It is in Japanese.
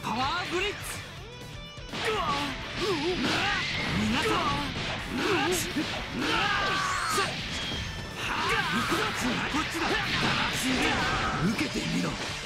パワーブリッツ。逃がさこっちだ。受けてみろ。